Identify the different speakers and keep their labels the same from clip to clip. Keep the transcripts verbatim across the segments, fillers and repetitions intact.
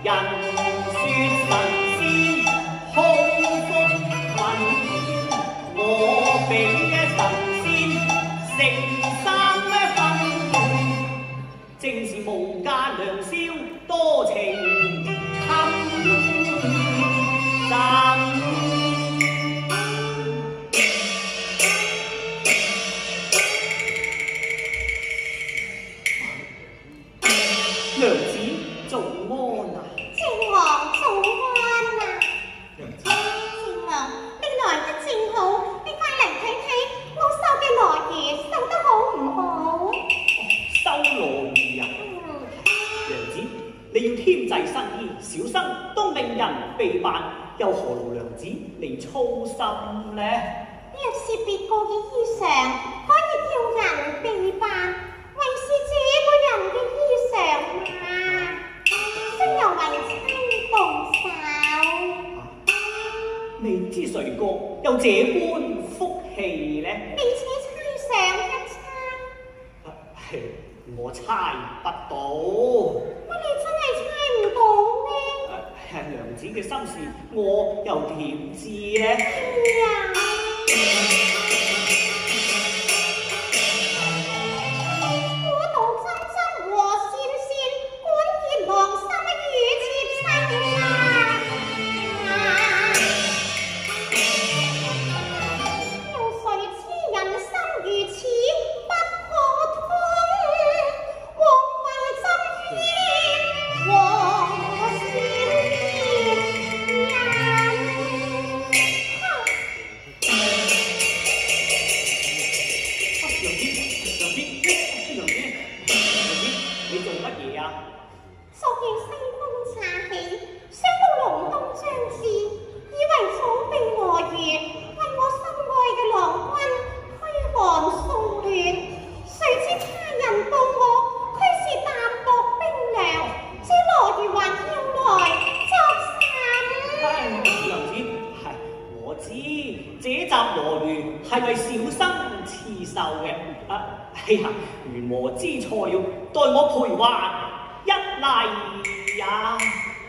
Speaker 1: 人說神仙好福分，我比神仙成三分，正是無價良宵多情堪枕。娘子早安啊！
Speaker 2: 靖王早安啊！
Speaker 1: 娘子，
Speaker 2: 靖王，你來得正好，你快嚟睇睇我繡嘅羅襦繡得好唔好？
Speaker 1: 繡羅襦啊！
Speaker 2: 嗯，
Speaker 1: 娘子，你要添製新衣，小生都命人備辦，又何勞娘子你操心呢？
Speaker 2: 若是別個嘅衣裳，可以叫人備辦，為是這個人嘅衣裳嘛，雖由為妻動手。
Speaker 1: 未知誰個有這般福氣呢？
Speaker 2: 你且猜上一猜。
Speaker 1: 係我猜不到。
Speaker 2: 乜你真係猜唔到咩？
Speaker 1: 係娘子嘅心事，我又點知呢？
Speaker 2: 係啊。我道針針和線線，管結郎心與妾身啊！有誰知人心如此不可通？枉費針牽和線牽
Speaker 1: 你做乜嘢啊？
Speaker 2: 昨夜西風乍起，想到隆冬將至，以為早備羅襦，為我心愛嘅郎君驅寒送暖。誰知他人報我，卻是淡薄冰涼，這羅襦還要來作甚？
Speaker 1: 娘子，係我知這集羅襦係為小生刺繡嘅。啊，哎呀，原和之錯了，待我賠還一例呀！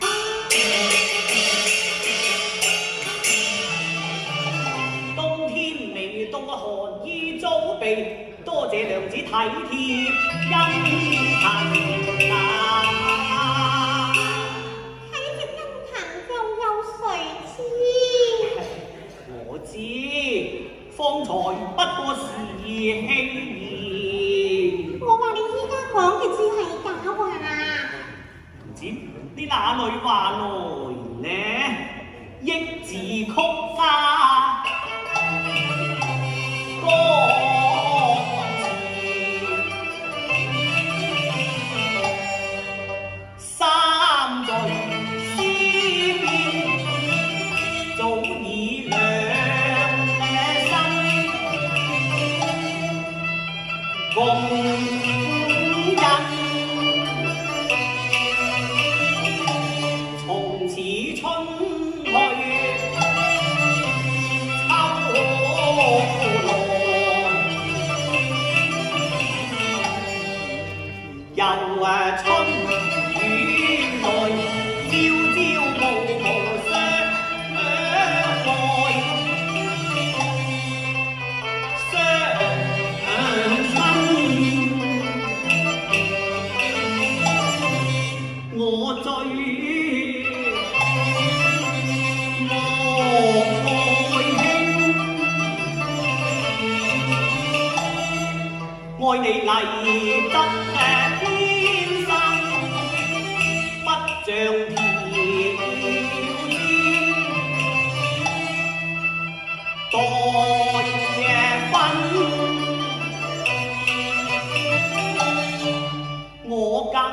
Speaker 1: 冬天未凍嘅寒衣早備，多謝娘子體貼殷勤啊！
Speaker 2: 體貼殷勤又有誰知？
Speaker 1: 我知，方才不過是戲言。
Speaker 2: 我話你依家講嘅只係假話。
Speaker 1: 唔知你哪裏話來呢？益字曲花歌詞，三句詩篇早已兩心共。從此春去秋來，又誒春雨來，朝朝暮暮相愛，相親。我最愛你麗質天生，不像條枝待分。我更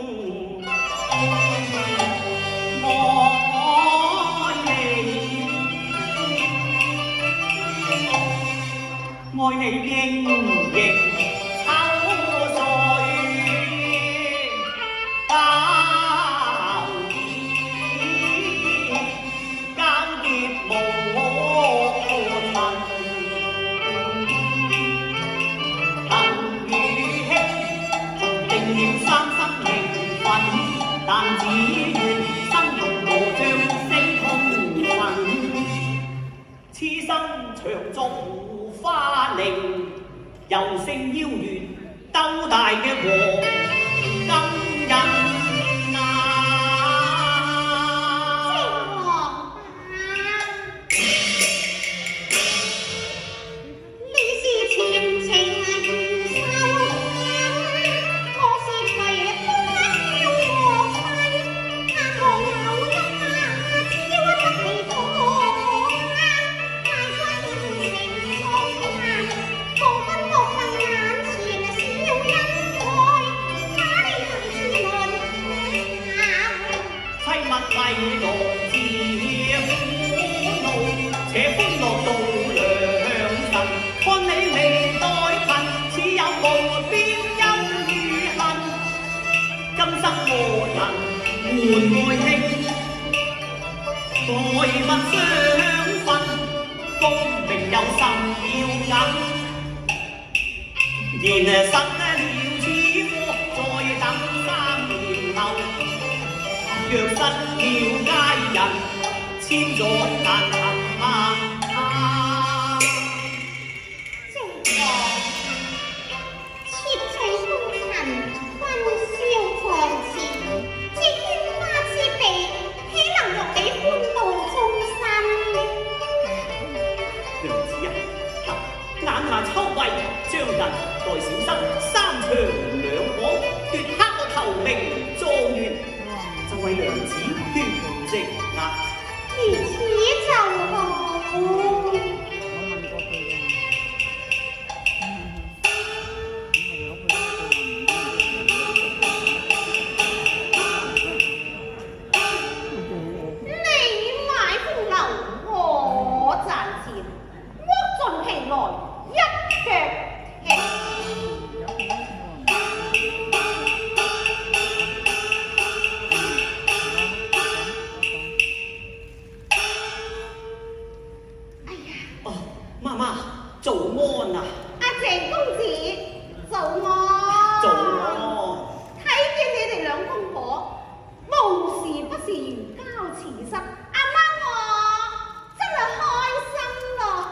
Speaker 1: 愛你，愛你應認。但只願此生長做花翎，又勝邀月鬥大嘅黃金人。換愛卿，代物相分，功名有心要緊。然實了此貨，再等三年後，若失了佳人，千載難尋啊！秋季將人待小生三長兩廣，奪克我頭名狀元，就為娘子圈直額。
Speaker 2: 如此就好。你買風流，我賺錢，屈盡皮來。一腳踢，哎呀！
Speaker 1: 哦，媽媽早安啊！
Speaker 2: 阿鄭公子早安。
Speaker 1: 早安。
Speaker 2: 睇見你哋兩公婆，無時不是如膠似漆，阿媽我真係開心咯！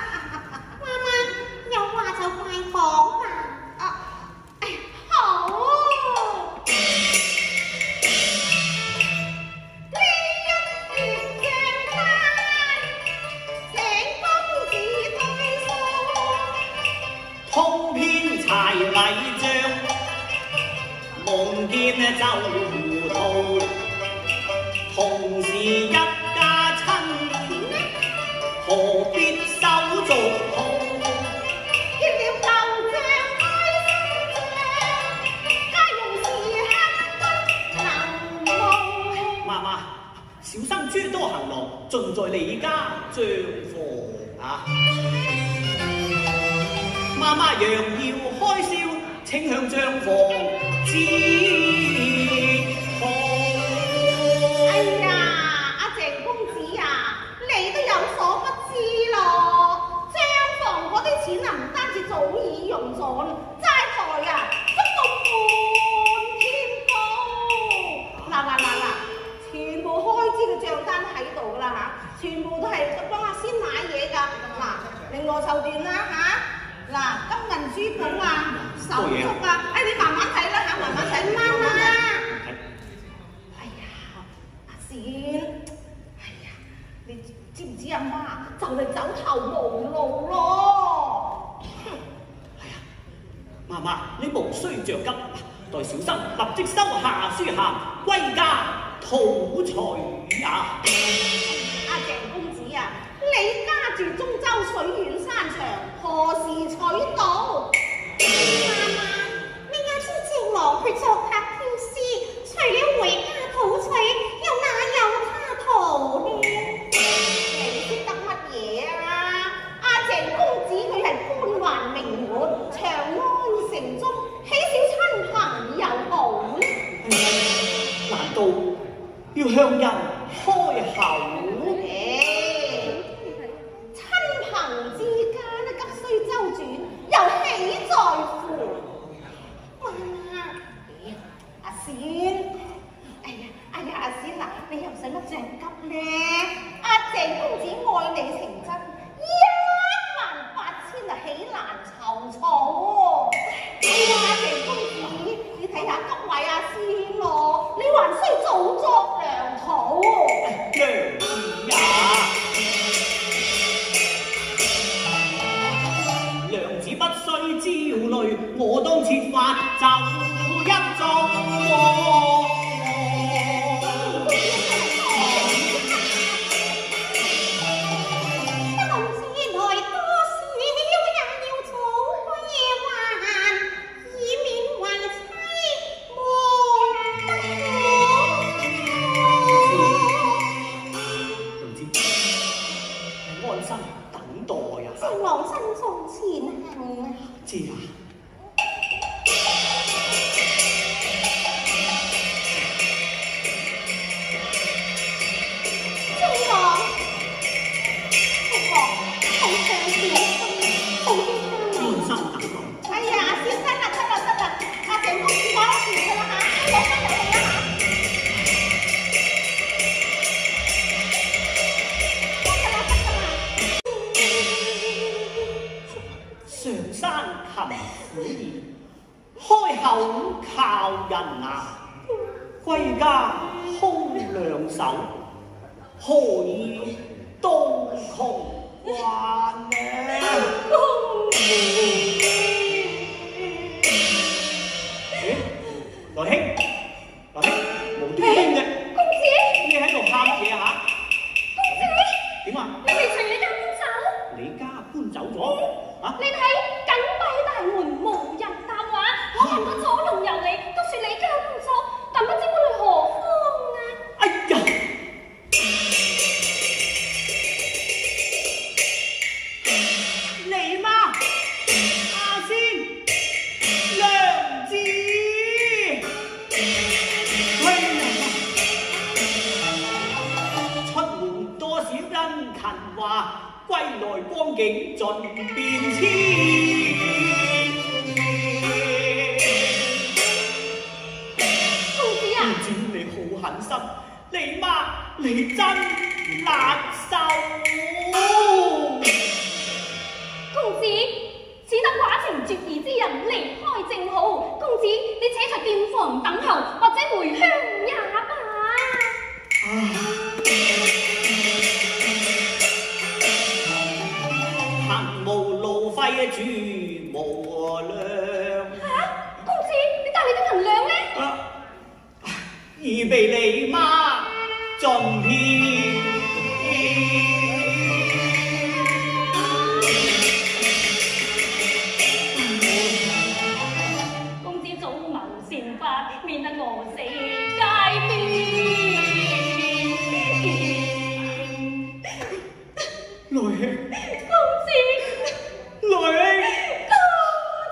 Speaker 2: 有話就快講吧。啊，哎呀，好。呢一月帳單，請公子對數。
Speaker 1: 通篇柴米醬，夢見就糊塗。同是一家親，何必手續好？小生諸多行囊，盡在你家帳房啊！媽媽若要開銷，請向帳房知好。
Speaker 2: 哎呀，阿鄭公子啊，你都有所不知咯，帳房嗰啲錢啊，唔單止早已用盡，齋台啊，足到半天高。嗱嗱嗱嗱！全部開支嘅帳單喺度㗎啦嚇，全部都係幫阿仙買嘢㗎。嗱，另外就段啦嚇，嗱金銀珠寶啊、手足啊，哎你慢慢睇啦嚇，慢慢睇媽媽。哎呀，阿仙，哎呀，你知唔知阿媽就嚟走投無路咯？
Speaker 1: 哎呀，媽媽你無需着急，待小生立即收下書函歸家。討財啊！
Speaker 2: 阿鄭公子啊，你家住中州水遠山長，何時取到？媽媽，你也知趙郎去作客挑絲，除了回家討取，又哪有他途呢？你識得乜嘢啊？阿鄭公子佢係官宦名門，長安城中，豈少親朋友好呢？
Speaker 1: 難道要向人開口？
Speaker 2: 親朋之間咧急需周轉，又豈在乎？哇！阿仙，哎呀，哎呀，阿仙嗱，你又使乜着急咧？阿鄭公子愛你成真，
Speaker 1: 我當設法就一做。知啊！
Speaker 2: 父王，父王，好想小心，好啲
Speaker 1: 安心等我。
Speaker 2: 哎呀，小心啦，得啦得啦，阿成公主講得掂噶啦嚇，攞翻入嚟啦嚇。得啦得啦。
Speaker 1: 上山行苦練，開口靠人牙，歸家空兩手，何以東窮關呢？公主，咦，來兄，來兄，無端端嘅，
Speaker 2: 公主，
Speaker 1: 你喺度喊乜嘢嚇？
Speaker 2: 公主，
Speaker 1: 點啊？
Speaker 2: 你未隨你家搬走？
Speaker 1: 你家搬走咗？啊？
Speaker 2: 你睇緊閉大門，無人答話。我問過左龍遊你，都說你家搬走，但不知搬去何方啊？
Speaker 1: 哎呀！你媽，阿仙，娘子，哎呀！出門多少殷勤話。歸來光景盡變遷，
Speaker 2: 公子啊！
Speaker 1: 公子你好狠心，你媽你真難受。
Speaker 2: 公子，只得寡情絕義之人離開正好。公子，你且在店房等候，或者回鄉也罷。
Speaker 1: 啊主無量。
Speaker 2: 嚇！公子，你帶你啲銀兩呢？
Speaker 1: 啊，已被你媽盡騙。
Speaker 2: 公子早謀善法，免得餓死街邊。
Speaker 1: 來兄，
Speaker 2: 公子。
Speaker 1: 來兄，
Speaker 2: 公子，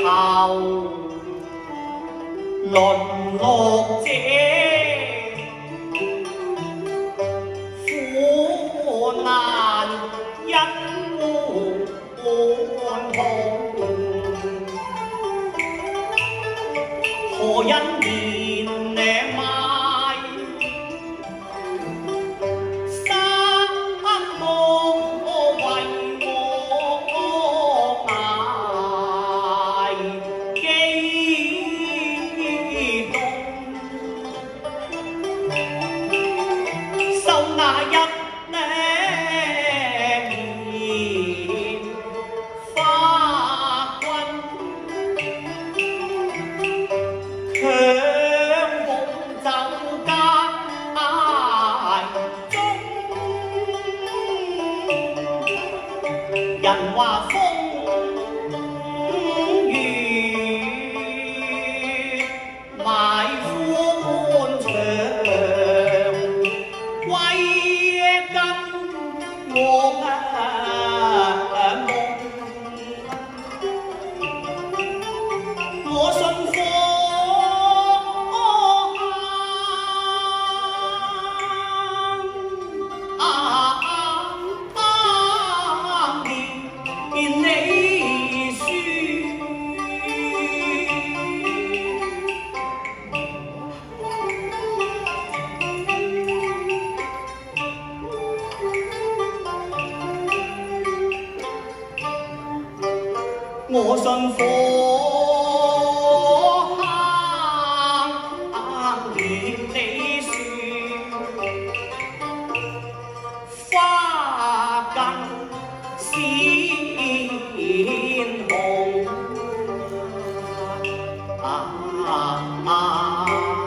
Speaker 1: 後，淪落者苦難因污看痛，何因憐呢賣生多為我捱激動，受那一呢棉花棍，強夢就街中，人話風雨埋歡場，歸根我夢。我信科念你書，我信科念你書，花更鮮紅啊啊啊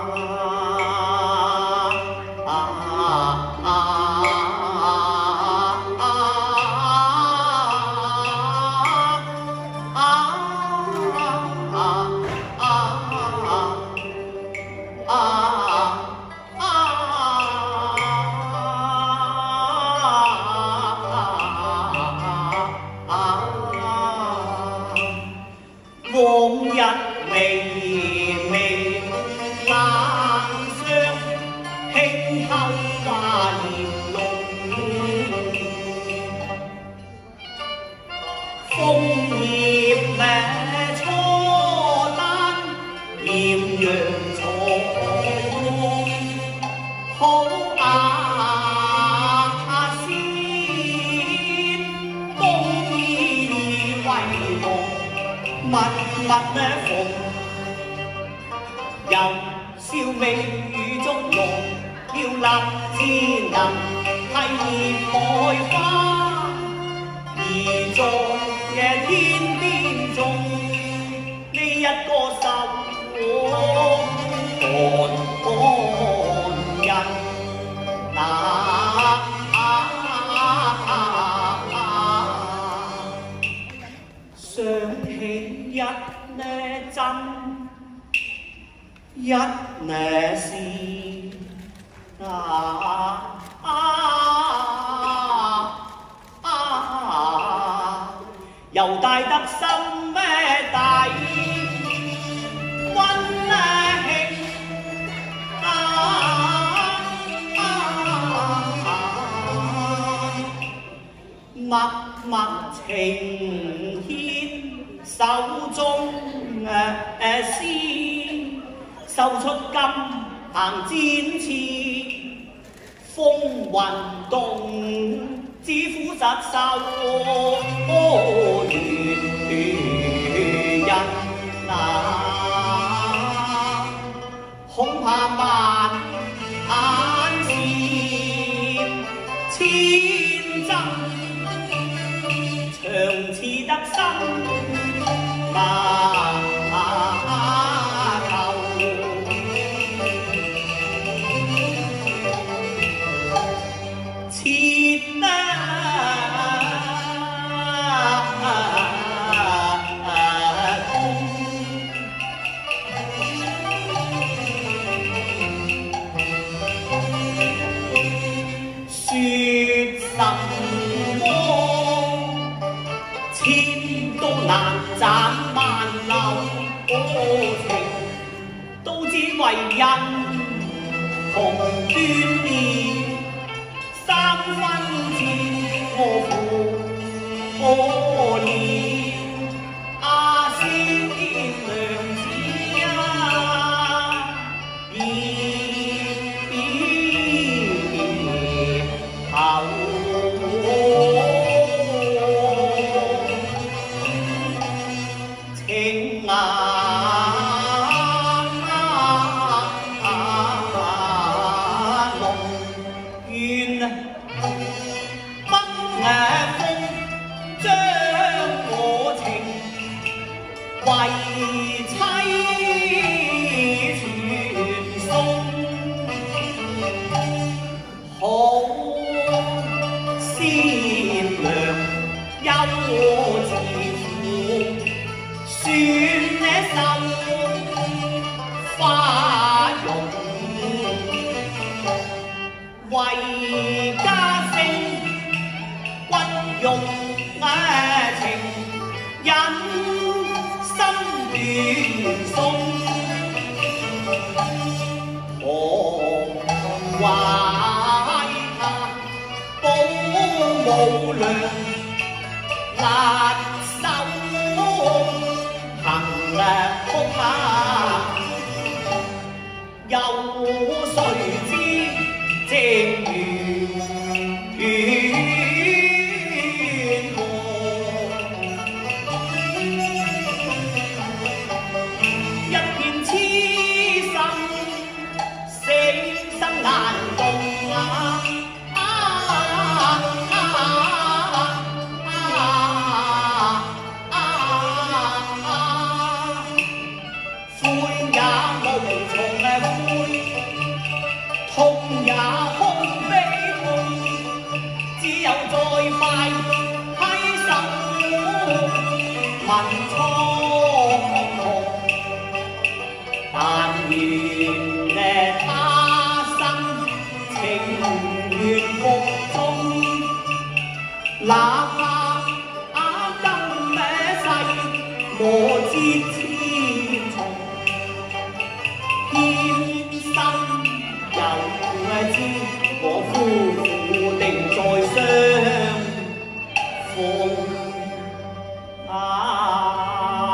Speaker 1: 往日微微冷霜，輕偷花葉濃，楓葉咩初單豔陽重，好阿仙東意為夢。密密呢縫，由笑美雨中濃，要立志能係葉愛花，而在嘅天邊種呢一個心寒寒人那。想起一呢真，一呢是啊啊啊，又帶得心咩底溫馨啊啊，默默情牽。手中誒誒絲，繡出金行展翅，風雲動，知苦實受愚人啊，恐怕萬眼前千針，長似得心。啊頭，切啊痛，説什麼千都難斬萬流。 為人同眷戀，三分之我負我憐，阿先娘子啊，別別後。情啊濃怨不雅風將我情為妻傳送，好善良優自負。算這繡花容，為家聲君用情，忍心斷送。我懷他保無良，辣手。行曲下，又誰知正如願望，一片痴心，死生難共啊！痛也空悲痛，只有再快犧牲問蒼但願他生情願服眾，哪怕今世我知千重，偏心。又知我夫婦定在相逢啊！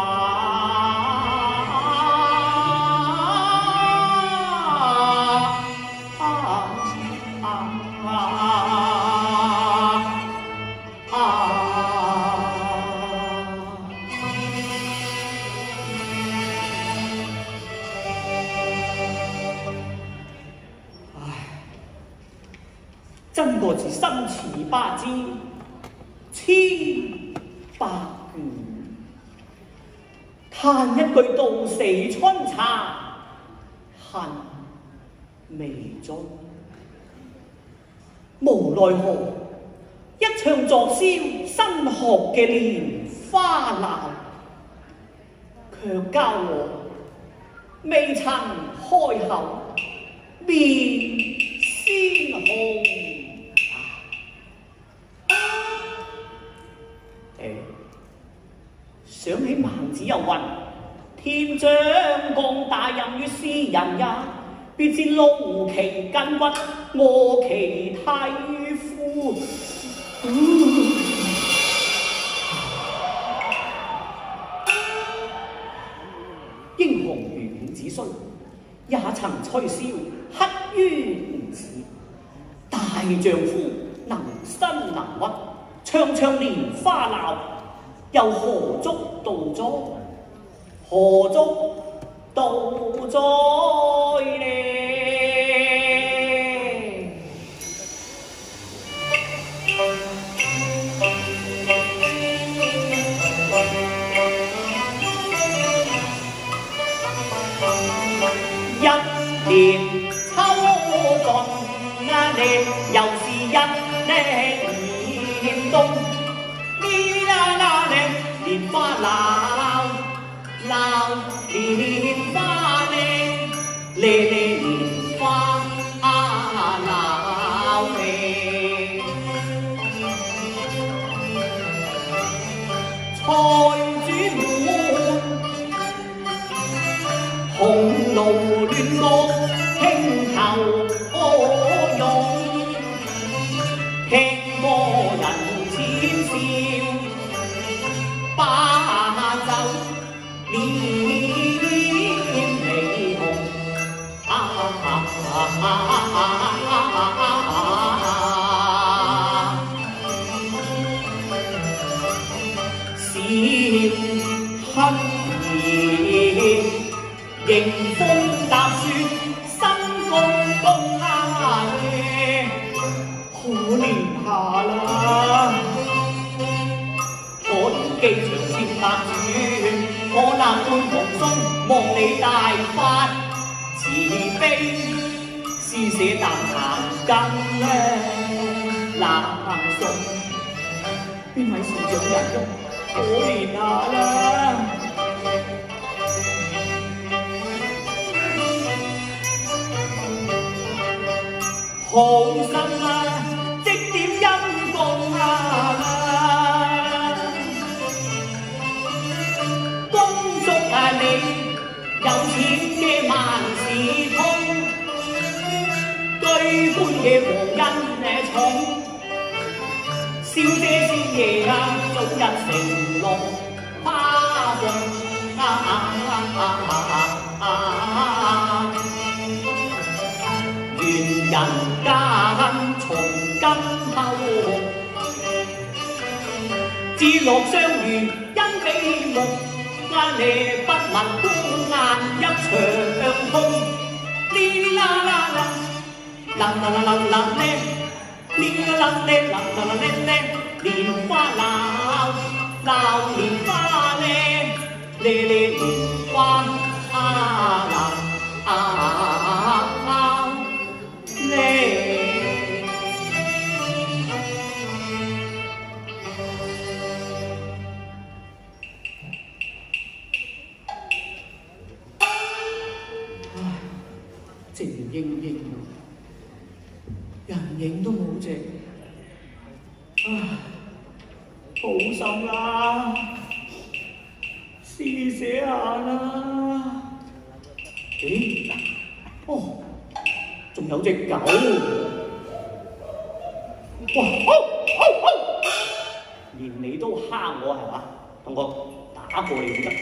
Speaker 1: 啊啊啊啊！真個是心似巴之千百卷，嘆一句到死春茶，恨未終。無奈何，一場昨宵新學嘅蓮花鬧，卻教我未曾開口，面先紅。想起孟子有云：天將降大任於斯人也，必先勞其筋骨，餓其體膚。英雄如伍子胥，也曾吹簫刻於吳子。大丈夫能伸能屈，唱唱蓮花鬧。又何足道哉？何足道哉呢？一年秋盡啊，你又是一年冬。蓮花鬧鬧蓮花咧，咧咧蓮花啊鬧咧，菜煮滿红路亂目輕頭用，聽歌人淺笑，把酒臉離紅。啊啊啊閃黑兒，迎風踏雪，心公公啊夜，可憐下啦！可憐機場千百轉，我那半紅松望你大發慈悲，施捨啖殘羹咧冷送，邊位善長人翁？可憐下啦！好心啊，即點陰公啊！恭祝啊你有錢嘅萬事通，居官嘅皇恩誒重。小姐先爺啊，早日成龍花鳳啊啊啊啊啊！願人間從今後，至樂相遇因比目，關你不聞孤雁一場空。哩啦啦啦，啦啦啦啦啦咧。哩啦咧啦啦啦咧咧，蓮花鬧鬧蓮花咧，咧咧蓮花啊鬧啊咧。唉，靜英英啊！人影都冇隻，唉，好心啦，施捨下啦。咦？哦，仲有隻狗，哇！哦哦哦，連你都蝦我係嘛？等我打過你先得。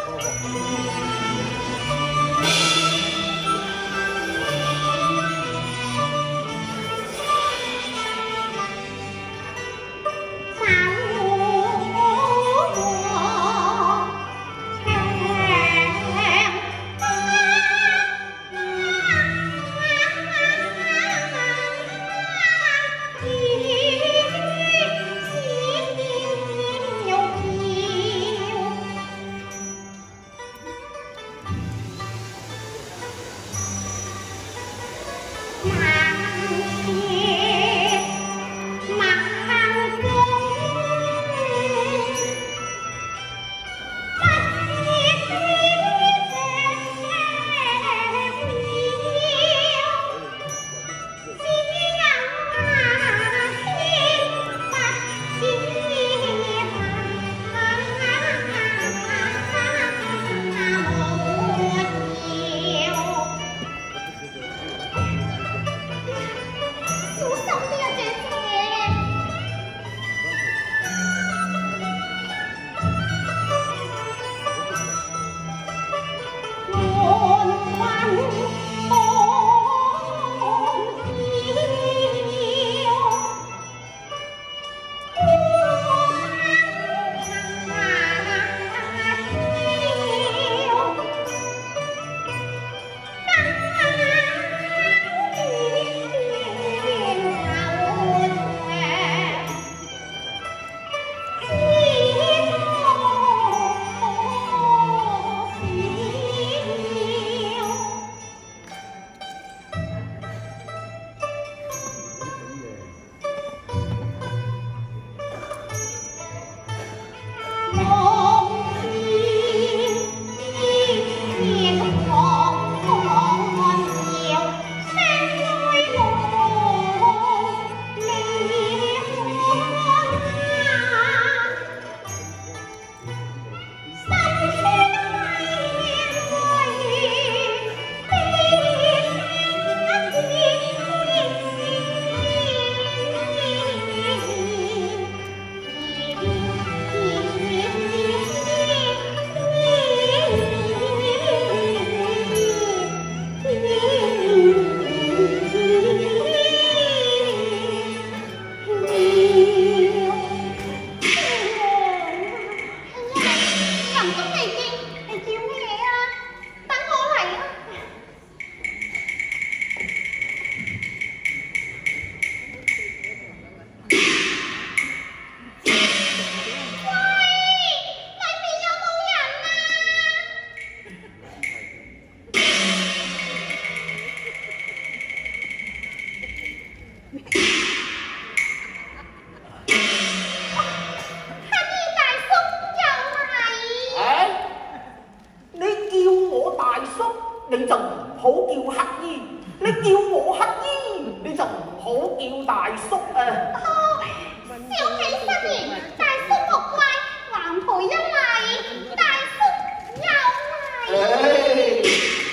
Speaker 1: 你就唔好叫乞衣，你叫我乞衣，你就唔好叫大叔啊！
Speaker 2: 哦，笑喜新年，大叔莫怪，還賠一禮，大叔有禮。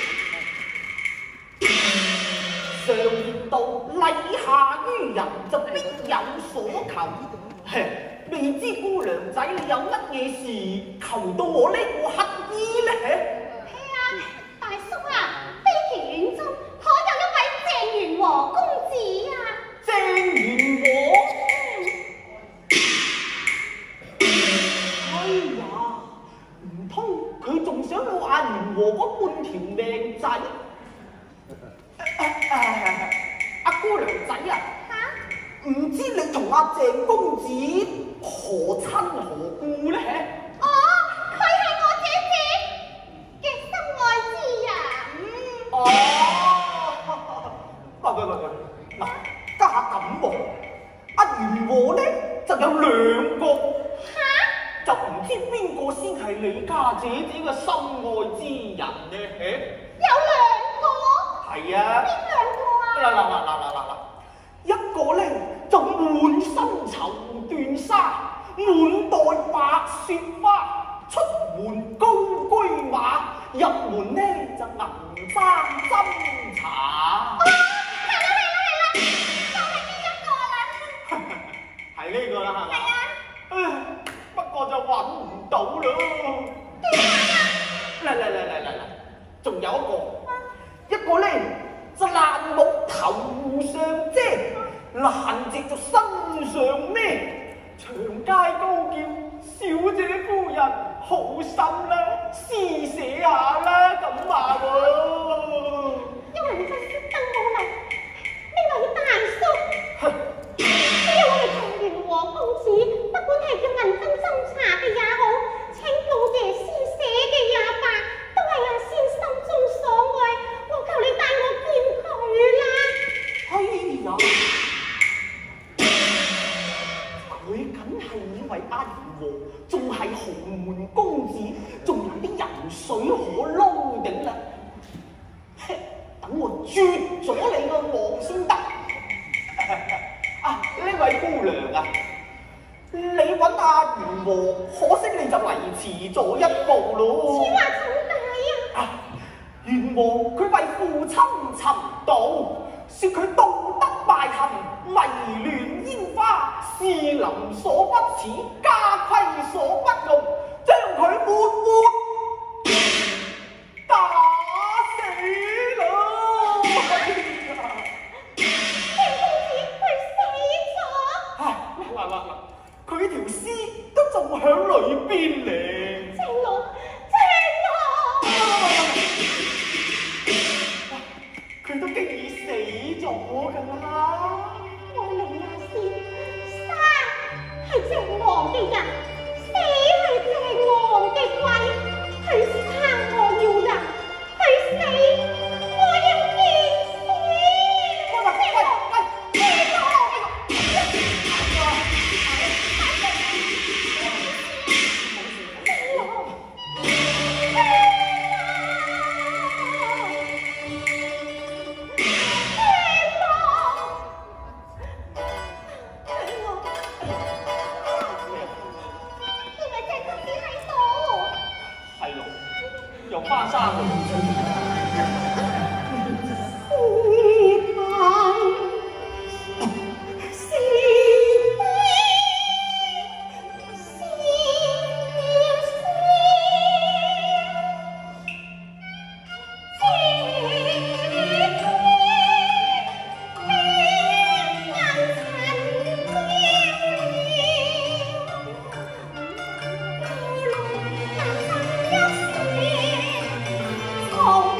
Speaker 1: 常言道，禮下於人就必有所求。未知姑娘仔你有乜嘢事求到我呢個乞衣呢？
Speaker 2: 係啊，大叔啊，飛騎院中可有一位鄭元和公子啊？
Speaker 1: 鄭元和？哎呀，唔通佢仲想攞阿元和嗰半條命仔？阿姑娘仔啊！唔知你同阿鄭公子何親何故呢？
Speaker 2: 哦，佢係我姐姐嘅心愛之人。
Speaker 1: 哦，喂喂喂喂，嗱，家下咁喎，阿元和呢就有兩個，
Speaker 2: 嚇，
Speaker 1: 就唔知邊個先係你家姐姐嘅心愛之人呢？
Speaker 2: 有兩個？
Speaker 1: 係啊。
Speaker 2: 邊兩個啊？
Speaker 1: 嗱嗱嗱嗱嗱嗱嗱！一個咧就滿身綢緞紗，滿袋白雪花，出門高車馬，入門咧就銀簪斟茶。
Speaker 2: 哦，係啦係啦係啦，就係呢一個啦。
Speaker 1: 係呢個啦，係咪？
Speaker 2: 係啊。
Speaker 1: 唉，不過就揾唔到咯。
Speaker 2: 點解啊？
Speaker 3: 有一個，一個咧就爛木頭上遮，爛隻就身上孭，長街高叫小姐夫人好心啦，施捨下啦咁話喎。
Speaker 2: 因為你真係等我嚟，呢位大叔，只要我哋同元和公子，不管係叫銀燈斟茶嘅也好，請老爺施捨嘅也罷，都係阿仙心中所愛，我求你帶我見佢啦。
Speaker 3: 哎呀，佢梗係以為阿元和仲係豪門公子，仲有啲人水可撈頂啦。等我絕咗你個王先得。啊，呢位姑娘啊，你揾阿元和，可惜你就嚟遲咗一步咯。
Speaker 2: 此話怎解啊？
Speaker 3: 啊，元和佢為父親尋道，說佢道德敗行，迷亂煙花，士林所不齒，家規所不容，將佢活活打死咯！
Speaker 2: 鄭公子佢死咗。
Speaker 3: 唉，嗱嗱嗱，佢條屍都仲響裏邊咧。
Speaker 2: 正我，正我。
Speaker 3: 佢都經已死咗㗎啦。
Speaker 2: 我明阿仙，生係鄭王嘅人，死係鄭王嘅鬼。佢生我要人，佢死我要見屍。
Speaker 3: 喂喂喂喂，
Speaker 2: 正我。
Speaker 3: 又翻生喎！
Speaker 2: 從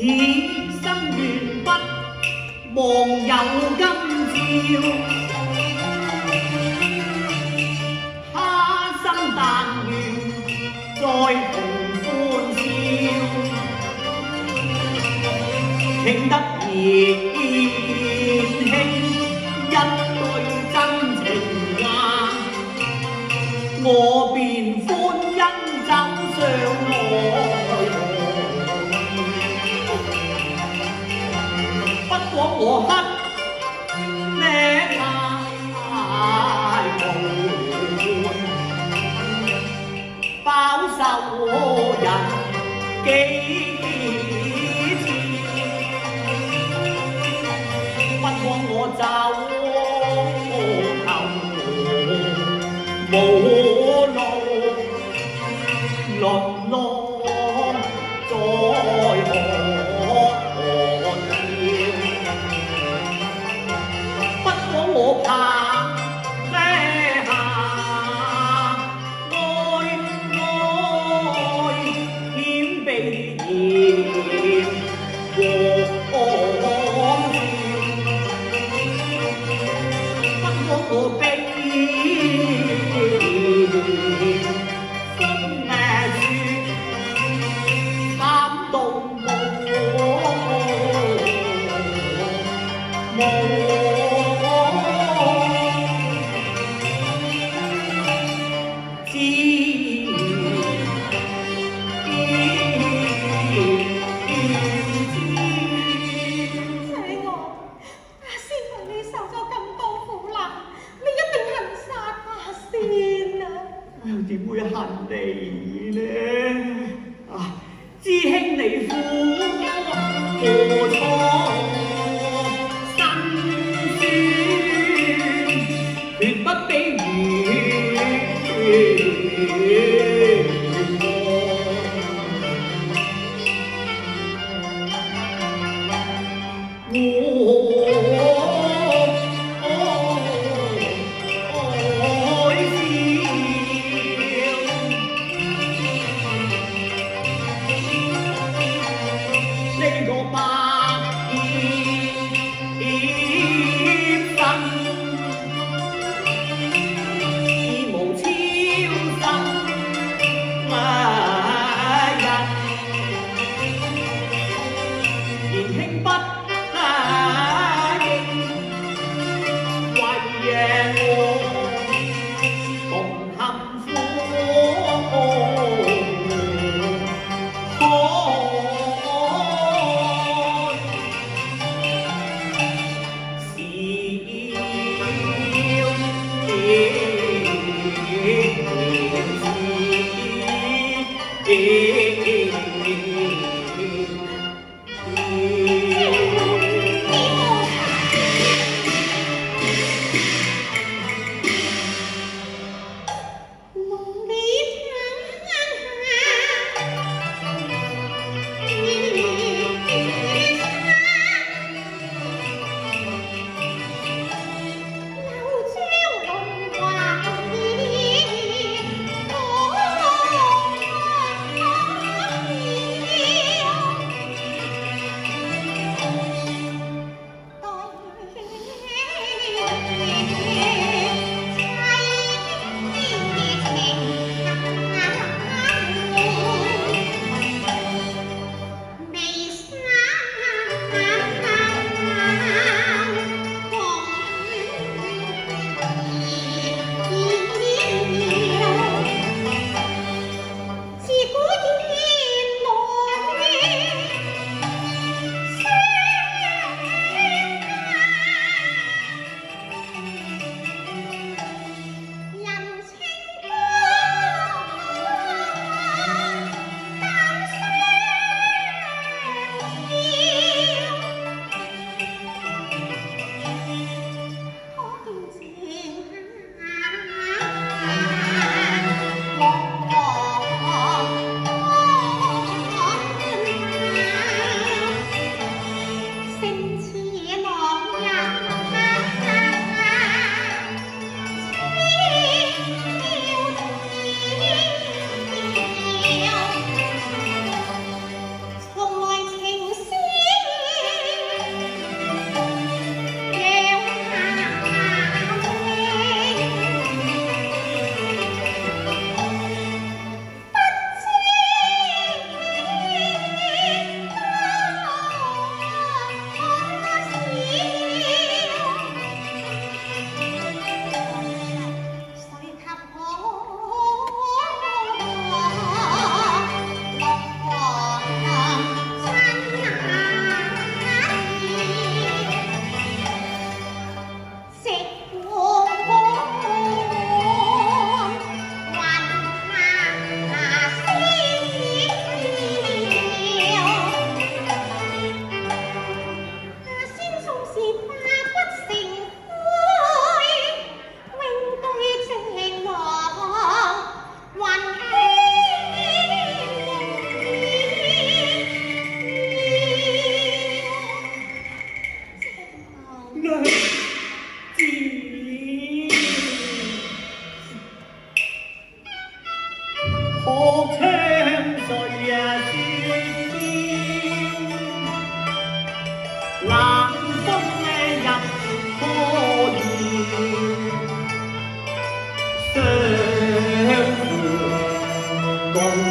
Speaker 1: 此生願不忘有今朝。他生但願再同歡笑，傾得熱興一對真情話，我便歡欣走上來。不枉我黑孭太無伴，飽受人幾次，不枉我走投無路，淪落在何條？不枉我怕咩下愛愛險被嫌枉笑，不枉我悲心説感動無無。點會恨你呢？啊，知兄你苦何錯？辛酸決不比魚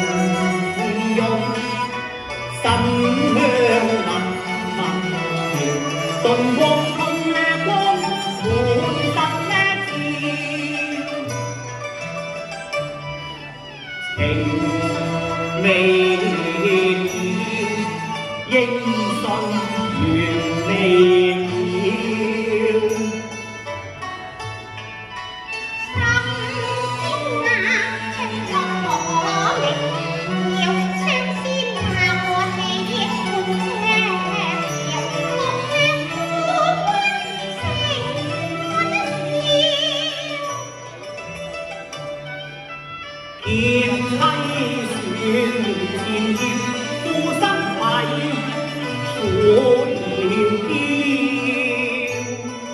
Speaker 1: 用，心香密密摇，頓光月光滿身照，情未了，應信緣未了。見妻船前搖，負心迷，苦遙遙。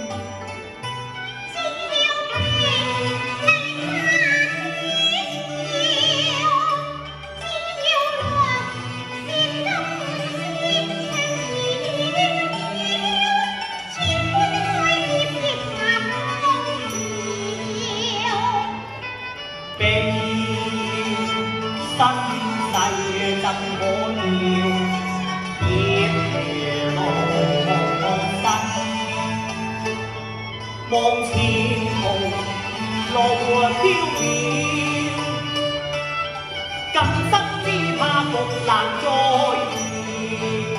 Speaker 1: 身世怎可料，葉如浪身，望前途路飄渺，今生只怕復難再見。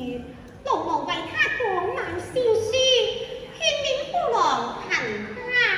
Speaker 2: 牢牢為他講冷笑書，勸勉夫郎勤他。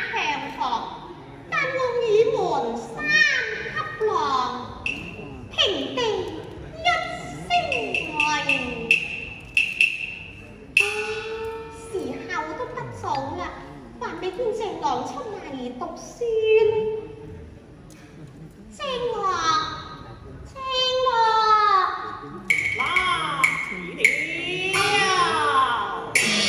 Speaker 2: 哪里讀書呢？青樂，青樂，
Speaker 1: 嗱，你哋啊！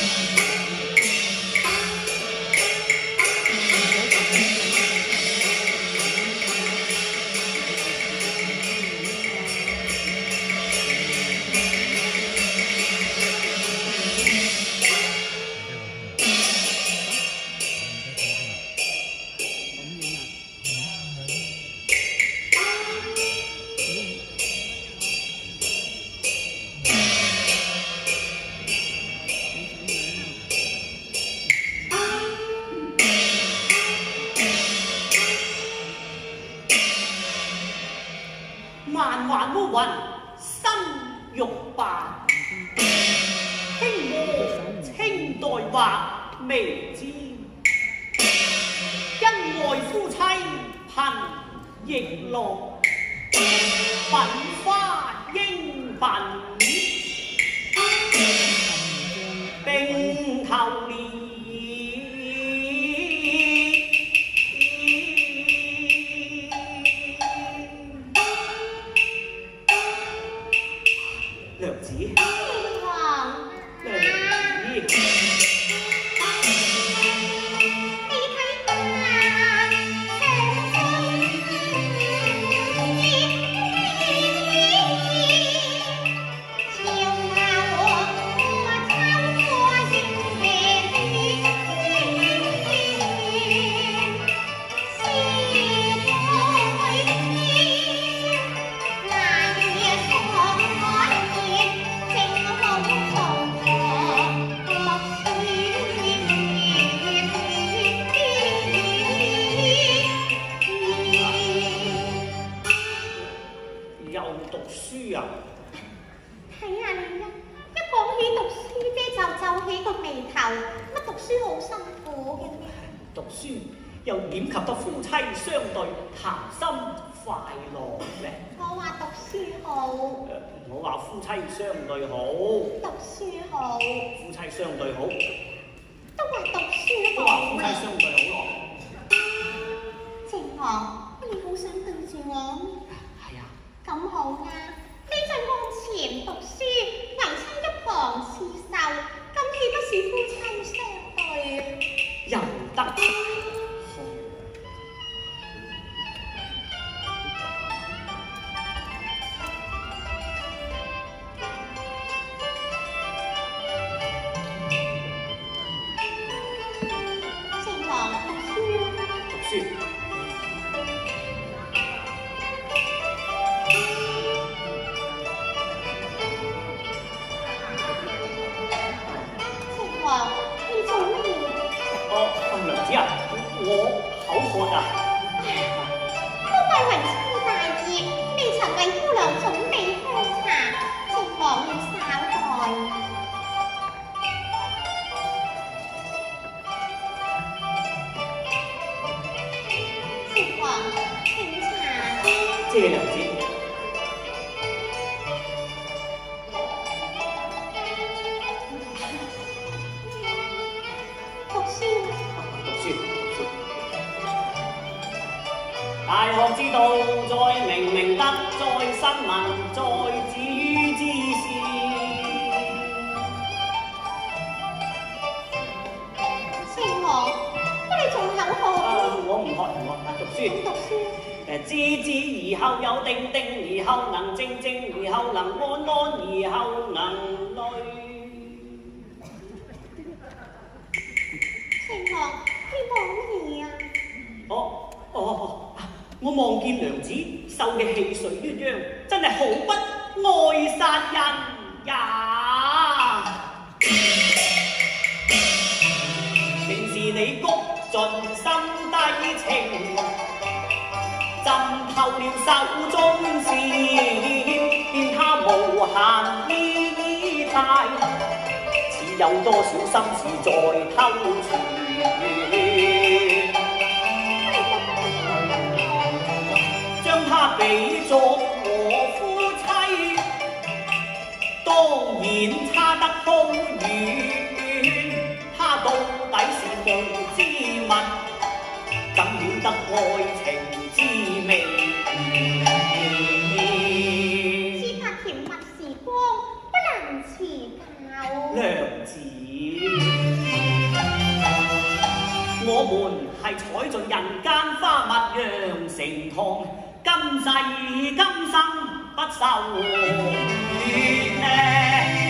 Speaker 1: 萬環烏雲生玉瓣，輕磨清代畫眉尖。恩愛夫妻貧亦樂，品花應品，並頭憐。娘子，
Speaker 2: 王
Speaker 1: 娘子，
Speaker 2: 你睇下，
Speaker 1: 又讀書啊！
Speaker 2: 睇下你啊！一講起讀書啫，就皺起個眉頭，乜讀書好辛苦嘅咩？
Speaker 1: 讀書又點及得夫妻相對談心快樂呢？
Speaker 2: 我話讀書好，
Speaker 1: 呃我話夫妻相對好，
Speaker 2: 讀書好，
Speaker 1: 夫妻相對好，
Speaker 2: 都話讀書
Speaker 1: 都話
Speaker 2: 好啦。
Speaker 1: 夫妻相對好咯。
Speaker 2: 晴航，你好想對住我咩？
Speaker 1: 係啊，
Speaker 2: 咁好啊！你在案前讀書，為親一旁刺繡，咁豈不是夫妻相對？
Speaker 1: 又得。
Speaker 2: 晴航讀書啦。
Speaker 1: 讀書。
Speaker 2: 晴航，你做乜嘢？
Speaker 1: 哦，娘子啊，我口渴啊。
Speaker 2: 都怪雲清大熱，未曾為夫娘準備香茶，晴航要稍待。晴航，請茶。
Speaker 1: 謝娘子。
Speaker 2: 讀書。
Speaker 1: 讀書，讀書。大學之道，在明明德，在新聞，在止於知識。
Speaker 2: 晴航，乜你仲口渴？
Speaker 1: 啊，我唔學唔學啊，讀書。
Speaker 2: 讀書。
Speaker 1: 誒，知知而後有定，定而後能靜，靜而後能安，安而後能慮。
Speaker 2: 晴航，你望乜嘢啊？
Speaker 1: 哦哦哦，我望見娘子秀嘅氣水鴛鴦，真係好不愛殺人呀！正是你谷盡心底情，浸透了手中線，見他無限依態，似有多少心事在偷傳。將他比作我夫妻，當然差得好遠。他到底是夢之物， 得愛情滋味。
Speaker 2: 只怕甜蜜時光不能持久。
Speaker 1: 娘子，我們係採盡人間花蜜釀成湯，今世今生不受怨呢。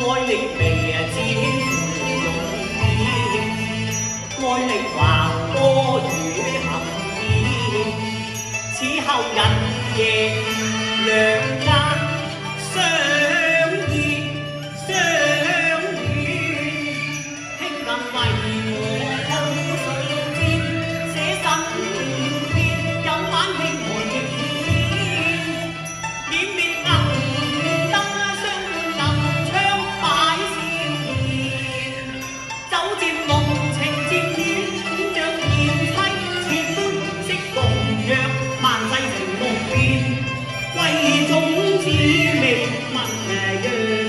Speaker 1: 愛你眉展容易，愛你橫波與行義，此後日夜兩間相依相戀，輕更為我口水煎，寫心篇有晚輕寒亦煙，掩滅銀燈相伴臨窗擺笑言，酒漸濃情漸遠，像賢妻千般惜共約，萬世情無變，為種子未聞揚。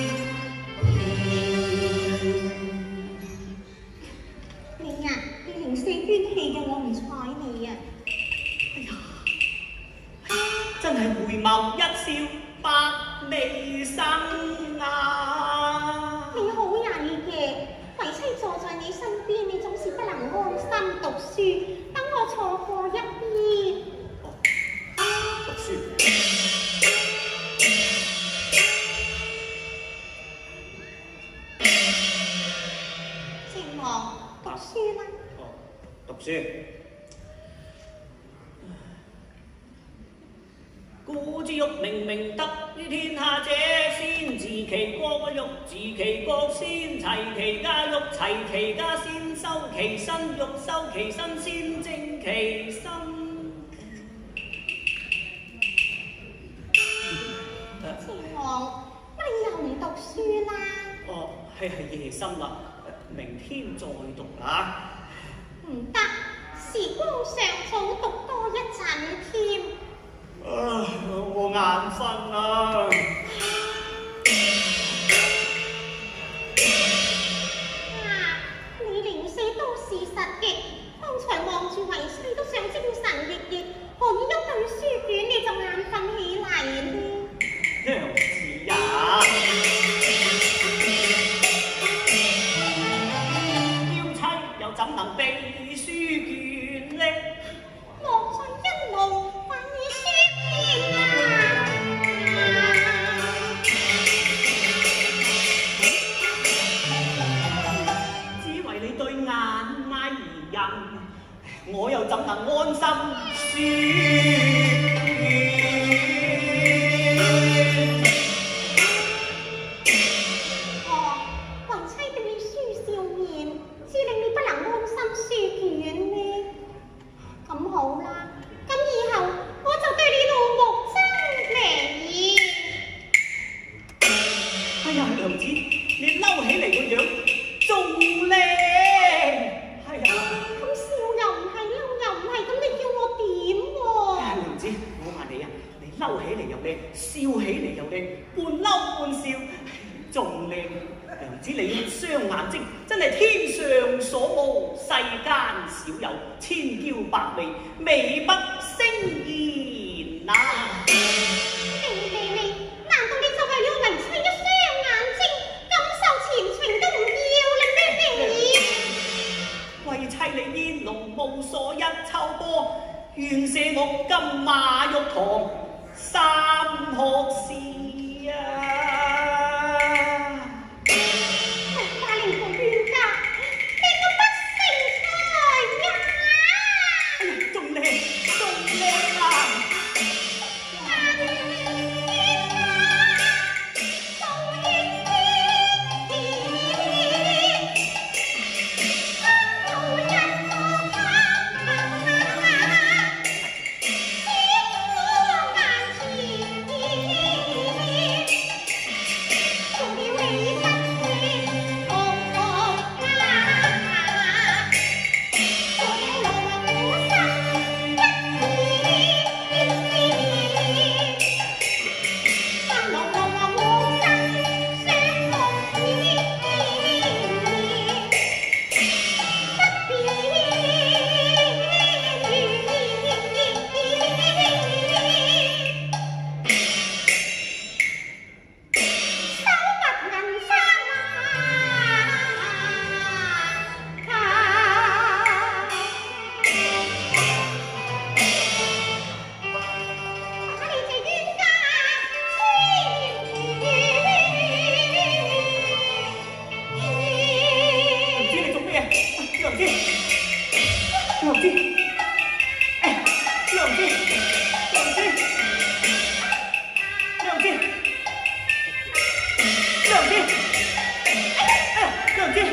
Speaker 2: 你呀，你零舍捐氣嘅，我唔睬你啊！
Speaker 1: 哎呀，真係回眸一笑百媚生啊！
Speaker 2: 你好曳嘅，為妻坐在你身邊，你總是不能安心讀書，等我錯過一邊。
Speaker 1: 讀書。
Speaker 2: 靖王，讀書啦！
Speaker 1: 哦，讀書。古之欲明明德於天下者，先治其國，欲治其國，先齊其家，欲齊其家，先修其身，欲修其身，先正其心。
Speaker 2: 靖王，乜你又唔讀書啦？
Speaker 1: 哦，係係夜深啦，明天再讀啦。
Speaker 2: 唔得，時光尚早，讀多一陣添。
Speaker 1: 啊，我眼瞓啦。
Speaker 2: 啊，你零舍都事實嘅，剛才望住為妻都想精神奕奕，何以一對書卷你就眼瞓起嚟呢？
Speaker 1: 娘子呀，嬌妻又怎能避書卷呢？
Speaker 2: 莫再一路為書卷啊！
Speaker 1: 只為你對眼拉而人，我又怎能安心書
Speaker 2: 哦，為妻對你書笑面，至令你不能安心書卷呢？咁好啦，咁以後我就對你怒目爭眉。
Speaker 1: 哎呀，娘子，你嬲起嚟個樣仲靚。哎呀，
Speaker 2: 咁笑又唔係，嬲又唔係，咁你叫我點喎？
Speaker 1: 娘子，我話你啊，你嬲起嚟又靚，笑起嚟又靚，半嬲半笑，仲靚。娘子你雙眼睛真係天上所無，世間少有，千嬌百媚，美不勝言啊！
Speaker 2: 你你你，難道你就為了為妻一雙眼睛，感受前程都唔要啦咩你？
Speaker 1: 為妻你煙籠無所一秋波，願捨我金馬玉堂三學士啊！
Speaker 2: 大靈同冤家，你都不成才呀！
Speaker 1: 哎呀，仲靚仲靚啊！
Speaker 2: 眼
Speaker 1: 哎呀，娘子！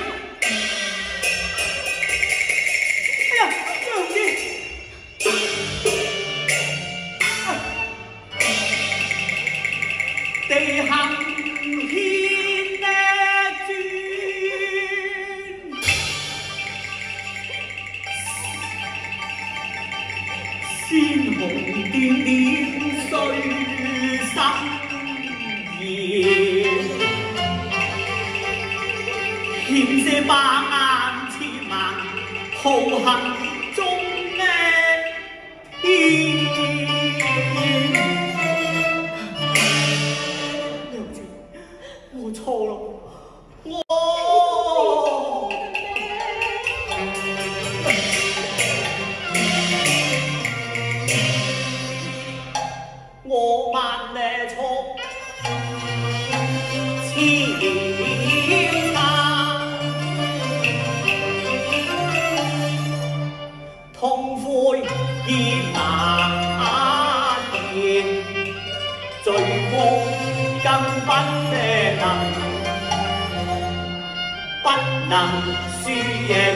Speaker 1: 哎呀，娘子！地行天呢轉，鮮紅點點碎心弦，險些把眼切盲，豪行中呢天。我錯啦，我我萬呢錯，超差，痛悔意難言，罪過更不能。不能輸贏，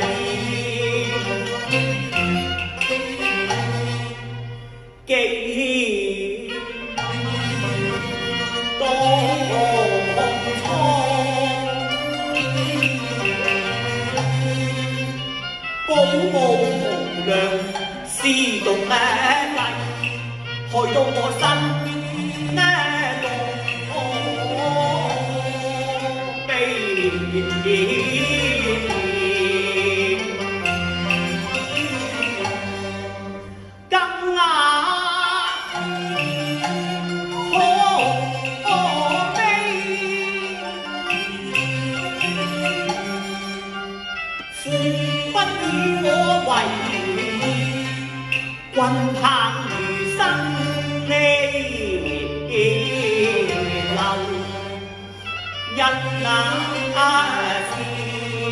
Speaker 1: 既當初保姆無良，私動咩計，害到我身呢個悲。君盼餘生呢流，因那是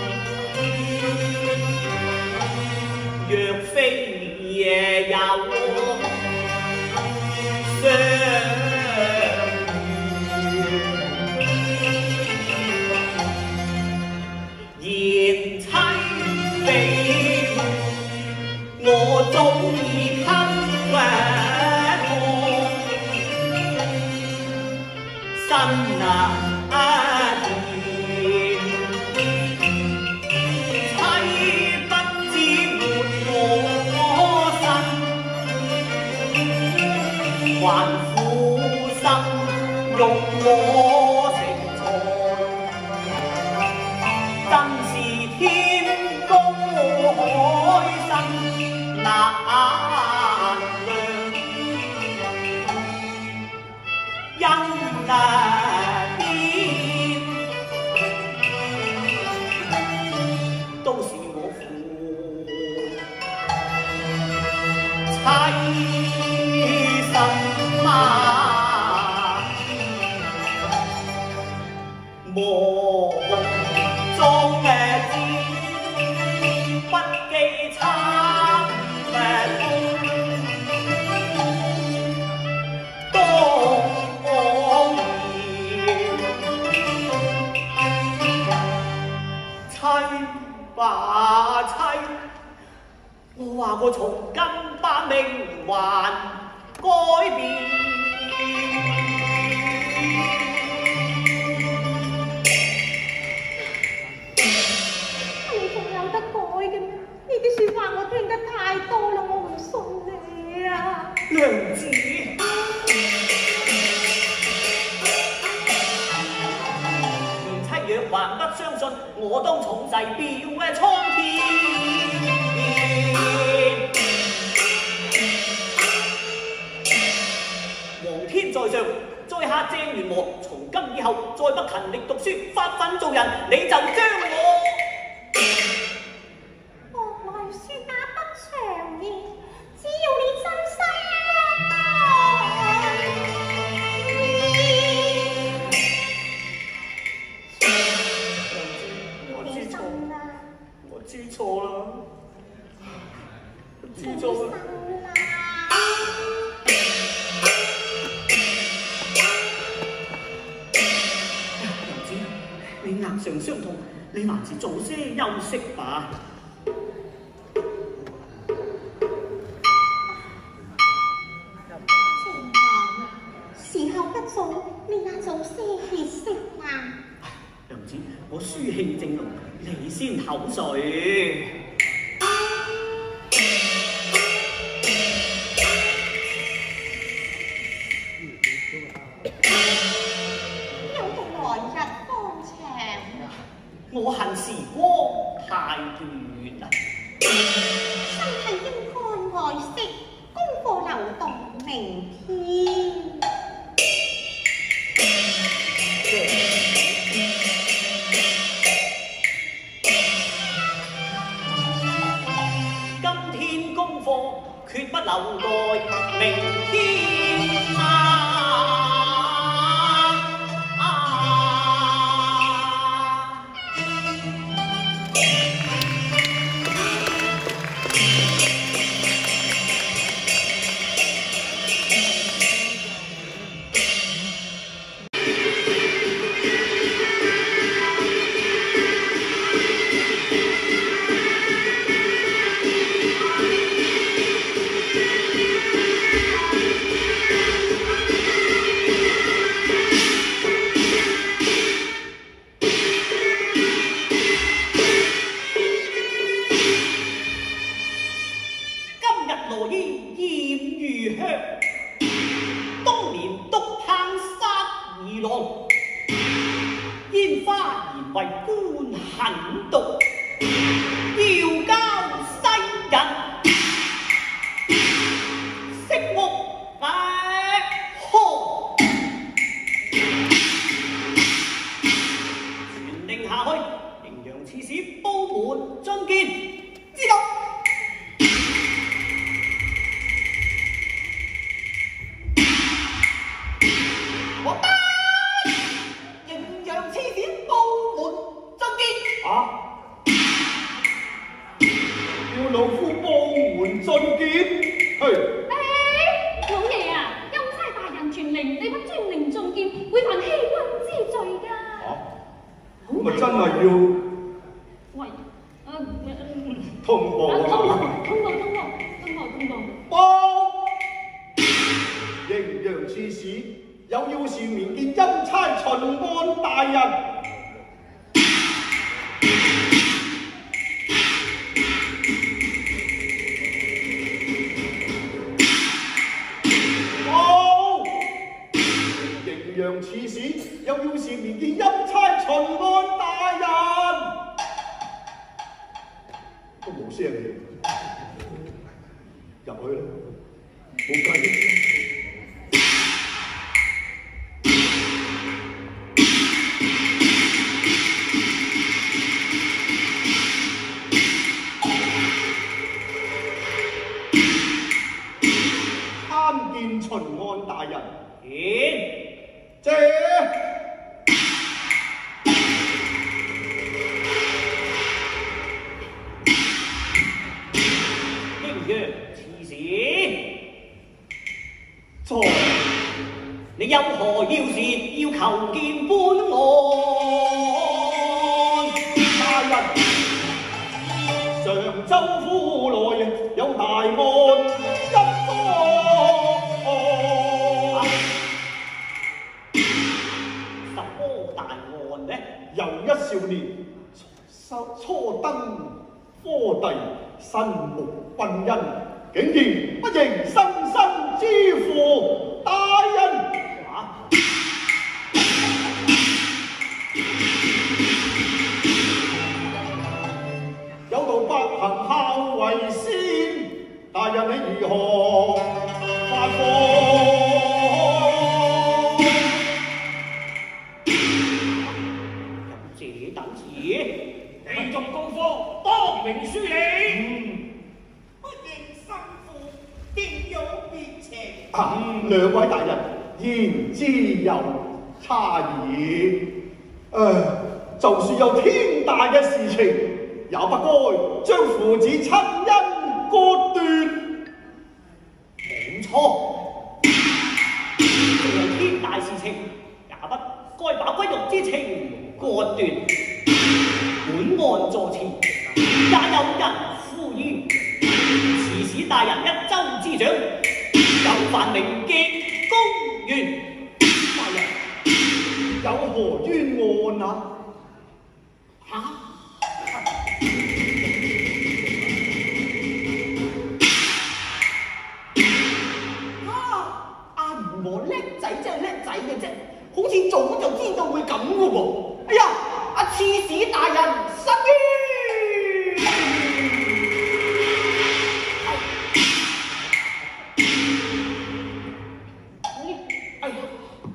Speaker 1: 若非夜有相遇，賢妻非我早已給過，心難言，妻不知沒我身，還苦心用我成才，真是天高海深。難量，因那邊都是我負妻心啊，莫裝知不記差。妻把妻，我話過從今把命還改變，
Speaker 2: 你仲有得改嘅咩？呢啲説話我聽得太多啦，我唔信你啊！
Speaker 1: 娘子。若還不相信，我當重誓表嘅蒼天。皇天在上，在下鄭元和，從今以後再不勤力讀書，發奮做人，你就將我。
Speaker 2: 學來説那不長言，只要你真心愛。知錯啦，知錯啦。娘子，
Speaker 1: 額上傷痛，你還是早些休息吧。
Speaker 2: 情郎，時候不早，你也早些歇息啦。
Speaker 1: 娘子，我書氣正濃，你先唞水。
Speaker 2: 有獨來日方長，
Speaker 1: 我恨時光太短啦。
Speaker 2: 身體應該愛惜，功課留待明天。
Speaker 1: 今天功課決不留待明天啊！ 割斷。本案座前也有人呼籲，刺史大人一州之長，有犯明記公員。大人
Speaker 4: 有何冤案啊？
Speaker 3: 嚇！阿元和叻仔真係叻仔嘅啫，好似早就知道會咁嘅喎。哎呀，阿刺史大人失於！哎呀！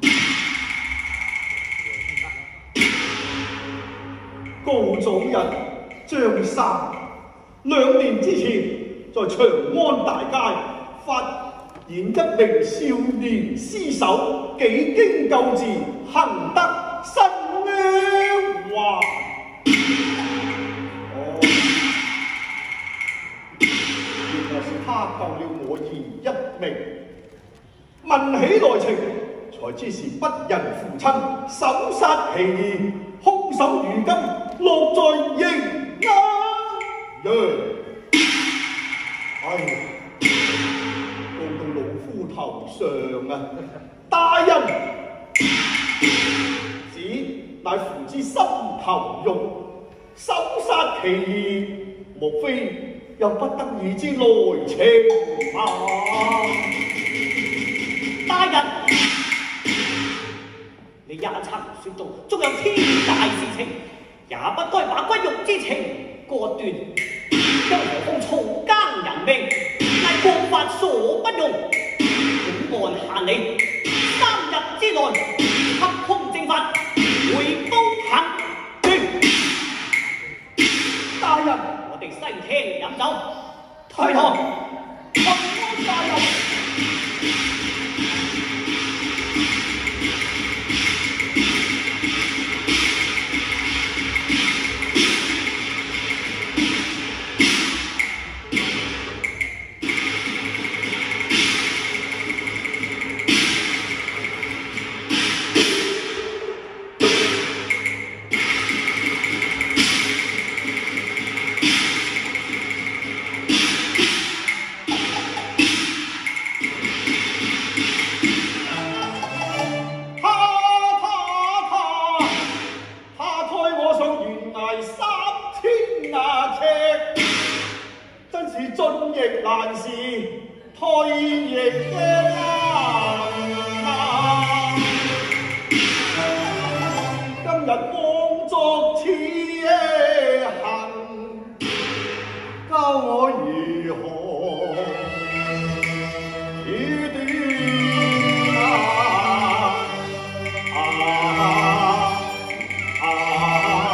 Speaker 4: 高祖人張三兩年之前，在長安大街發現一名少年屍首，幾經救治，幸得生還。哦，原來是他救了我兒一命。問起來情，才知是不仁父親手殺其兒，兇手如今落在刑衙。哎呀！到老夫頭上啊！大人，子乃父之心頭肉，手殺其兒，莫非又不得已之來情嗎？
Speaker 1: 大人，你也曾說到，縱有天大事情，也不該把骨肉之情割斷，更何況草菅人命，乃國法所不容。本案限你三日之內合控正法，回都行斷。
Speaker 4: 大人，
Speaker 1: 我哋西廳飲酒，退堂。
Speaker 4: 問安大人。難事退亦難啊！今日妄作此行，教我如何處斷啊？啊啊！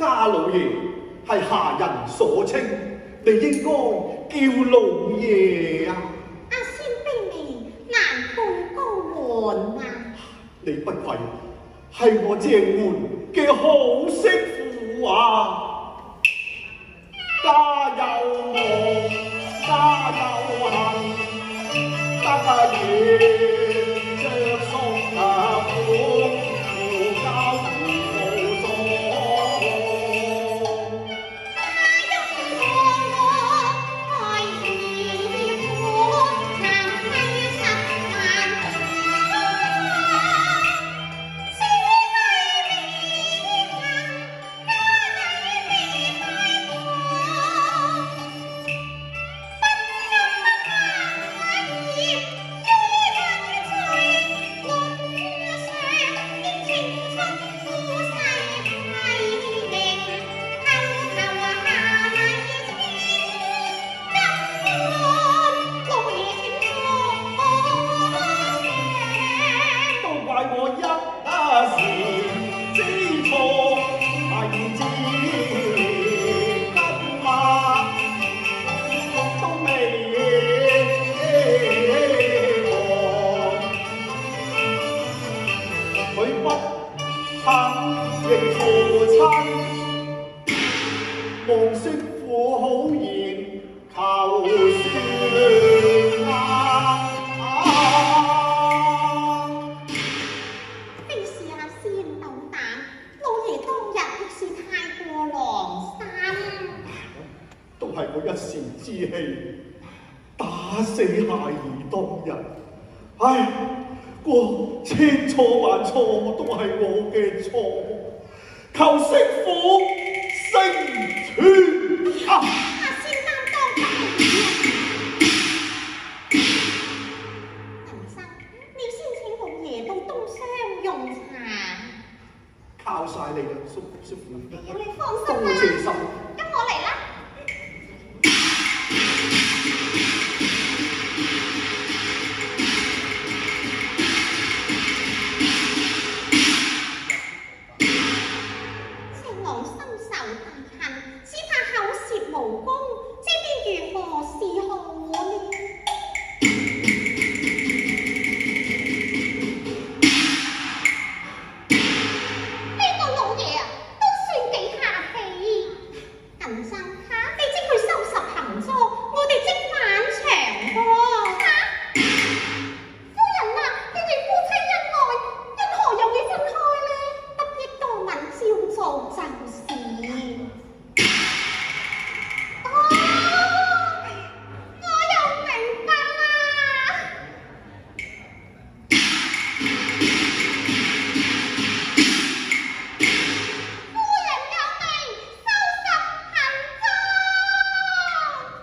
Speaker 4: 家老爺係下人所稱，你應該叫老爺啊！
Speaker 2: 阿仙卑微，難配高門啊！
Speaker 4: 你不愧係我鄭門嘅好媳婦啊！家有我，家有幸，得意着送啊苦，苦交無所。
Speaker 2: 家有我，愛如火，談氣十萬次，只為你人，家底未開過。
Speaker 4: 都怪我一時知錯，係知今晚都未佢不肯認父親，望媳婦好言求算啊！
Speaker 2: 非是阿仙斗膽，老爺當日亦是太過狼心。
Speaker 4: 都係我一時之氣，打死孩兒當日。唉，過千錯萬錯都係我嘅錯，求媳婦成全啊！
Speaker 2: 阿仙擔當不起啊！人生，你先請老爺到東廂用茶。
Speaker 4: 靠晒你啦，叔媳婦。
Speaker 2: 要你放
Speaker 4: 多
Speaker 2: 心啦。
Speaker 4: 謝心。
Speaker 2: 跟我嚟啦。青龍深仇大恨，只怕口舌無功，這邊如何是好呢？呢個老爺啊，都算幾客氣。銀生嚇，你即去收拾行裝，我哋即返場喎。嚇！夫人啊，你哋夫妻恩愛，因何又會分開呢？得益多聞，照做就是。哦，我又明白啦。夫人有命，收拾行裝。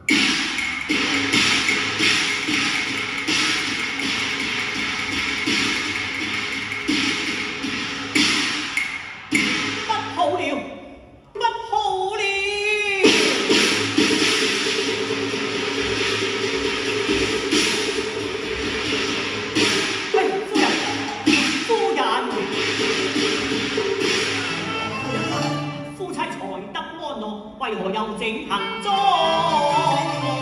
Speaker 1: 不好了，不好了！喂，夫人，夫人，夫妻才得安樂，為何又整行裝？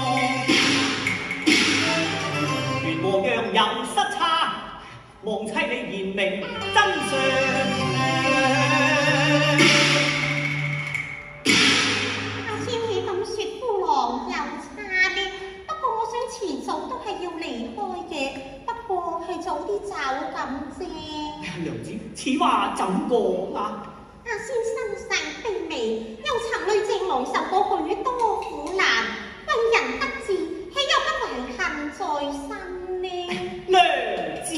Speaker 1: 袁和楊有失差，望妻你言明真相。
Speaker 2: 阿仙你咁説夫郎又差啲，不過我想遲早都係要離開嘅，不過係早啲走咁啫。
Speaker 1: 娘子，此話怎講啊？
Speaker 2: 阿仙身世卑微，又曾累正龍受過許多苦難，為人得志，豈有不遺恨在身呢？
Speaker 1: 娘子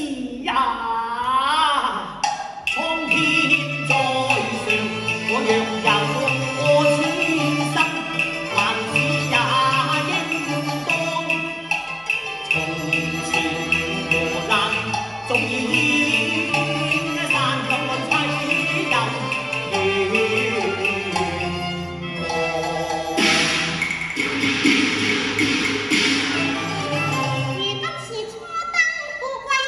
Speaker 1: 呀，蒼天在上，我若有我此生，萬事也應當。從前磨難，早已散咁個妻又願望。
Speaker 2: 如今是初登富貴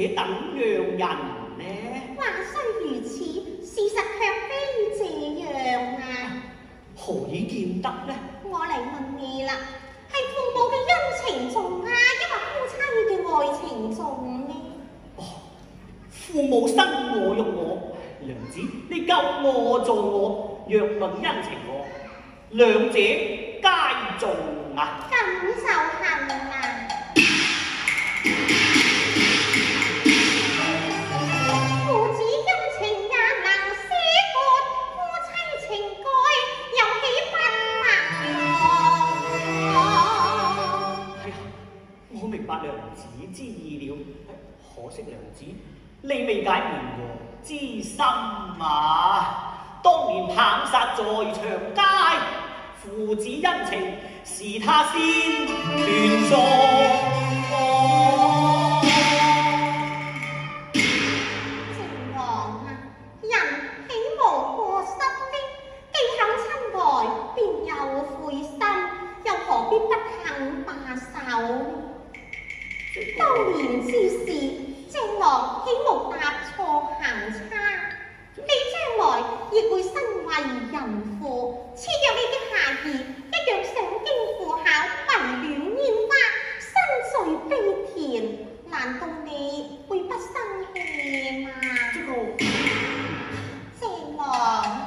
Speaker 1: 這等樣人呢？
Speaker 2: 話雖如此，事實卻非這樣啊！
Speaker 1: 何以見得呢？
Speaker 2: 我嚟問你啦，係父母嘅恩情重啊，抑或夫妻嘅愛情重呢？
Speaker 1: 哦，父母生我育我，娘子你救我助我，若論恩情我，兩者皆重啊！
Speaker 2: 咁就恨啦！父子恩情也能捨割，夫妻情愛又豈不白忙？
Speaker 1: 係啊，我明白娘子之意了，可惜娘子你未解綿和之心啊！當年棒殺在長街，父子恩情是他先斷送。
Speaker 2: 情郎啊，人豈無過失呢？既肯親來，便有悔心，又何必不肯罷手呢？當年之事，正郎豈無踏錯行差？你將來亦會身為人父，賜若你嘅下兒一樣上京赴考，迷戀煙花，身在悲田，難道你會不生氣嗎？
Speaker 1: 這個
Speaker 2: 正郎啊！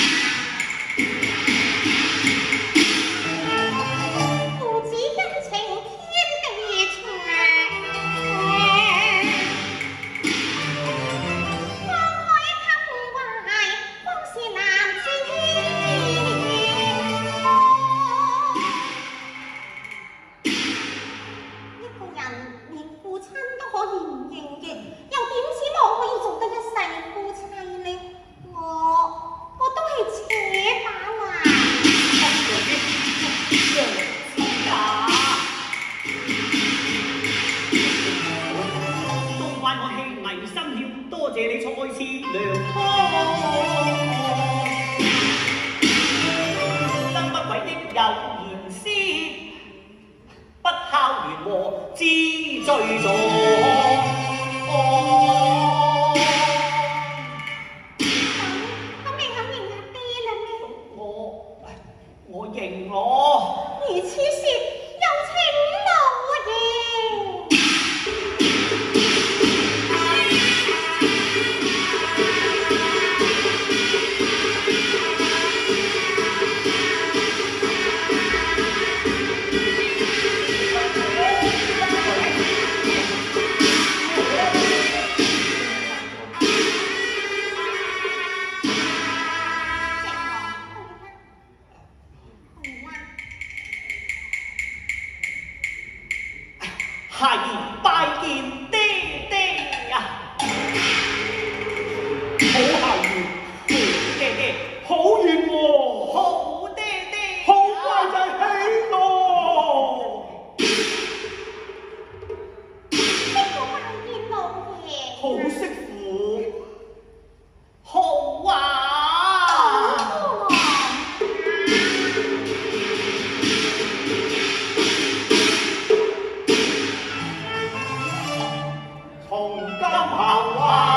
Speaker 2: 父子恩情天地長，放開襟懷，方是男子一個人連父親都可以唔認嘅，又點指望可以做得一世夫妻呢？我我都係扯把啦。
Speaker 1: 都怪我氣迷心竅，多謝你再次良方。生不愧的有言師，不孝緣和知罪狀。
Speaker 2: 咁你肯認阿爹啦咩？
Speaker 1: 我我認我。
Speaker 2: 如此說，有情無義。
Speaker 1: 孩兒拜見爹爹啊！
Speaker 4: 好孩兒，
Speaker 1: 爹爹，
Speaker 4: 好願和，
Speaker 1: 好爹爹，
Speaker 4: 好乖仔喜樂。
Speaker 2: 呢個拜見老爺。
Speaker 4: 好媳婦，
Speaker 1: 好啊！
Speaker 4: 從今後啊！